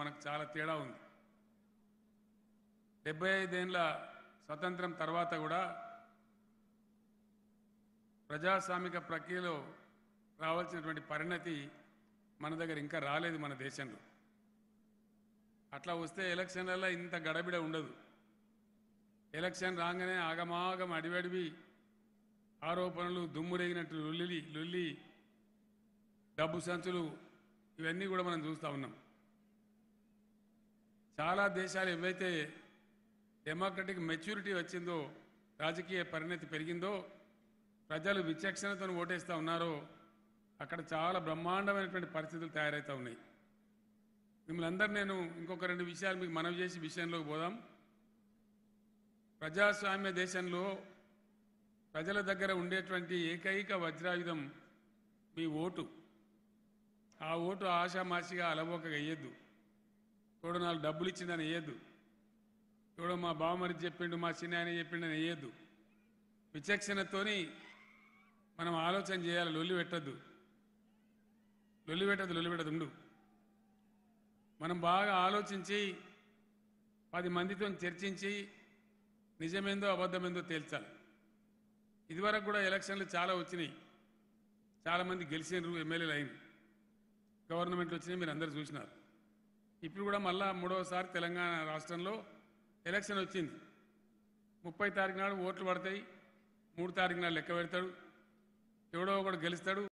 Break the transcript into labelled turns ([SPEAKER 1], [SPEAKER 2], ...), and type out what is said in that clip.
[SPEAKER 1] మనకు చాలా తేడా ఉంది. 75 ఏళ్ల స్వతంత్రం తర్వాత కూడా ప్రజాస్వామిక ప్రక్రియలో రావాల్సినటువంటి పరిణతి మన దగ్గర ఇంకా రాలేదు మన దేశంలో. అట్లా వస్తే ఎలక్షన్లలో ఇంత గడబిడ ఉండదు. ఎలక్షన్ రాగానే ఆగమాగం అడివడివి ఆరోపణలు, దుమ్మురేగినట్టు లొల్లి, డబ్బు సంచులు, ఇవన్నీ కూడా మనం చూస్తూ ఉన్నాం. చాలా దేశాలు ఏవైతే డెమోక్రటిక్ మెచ్యూరిటీ వచ్చిందో, రాజకీయ పరిణతి పెరిగిందో, ప్రజలు విచక్షణతో ఓటేస్తూ ఉన్నారో అక్కడ చాలా బ్రహ్మాండమైనటువంటి పరిస్థితులు తయారవుతూ ఉన్నాయి. మిమ్మల్ని అందరూ నేను ఇంకొక 2 విషయాలు మీకు మనవి చేసి విషయంలోకి పోదాం. ప్రజాస్వామ్య దేశంలో ప్రజల దగ్గర ఉండేటువంటి ఏకైక వజ్రాయుధం మీ ఓటు. ఆ ఓటు ఆషామాషిగా అలవోకగా వేయద్దు. తోడు 4 డబ్బులు ఇచ్చిందని వేయద్దు. తోడు మా బావమరిది చెప్పిండు, మా చిన్న ఆయన చెప్పిండని వేయద్దు. విచక్షణతోని మనం ఆలోచన చేయాలి. లొల్లి పెట్టద్దు ఉండు. మనం బాగా ఆలోచించి 10 మందితో చర్చించి నిజమేందో అబద్ధమేందో తేల్చాలి. ఇదివరకు కూడా ఎలక్షన్లు చాలా వచ్చినాయి. చాలామంది గెలిచినారు, ఎమ్మెల్యేలు అయింది, గవర్నమెంట్లు వచ్చినాయి, మీరు అందరూ చూసినారు. ఇప్పుడు కూడా మళ్ళా 3వసారి తెలంగాణ రాష్ట్రంలో ఎలక్షన్ వచ్చింది. 30 తారీఖు నాడు ఓట్లు పడతాయి, 3 తారీఖు నాడు లెక్క పెడతాడు, ఎవడో ఒకడు గెలుస్తాడు.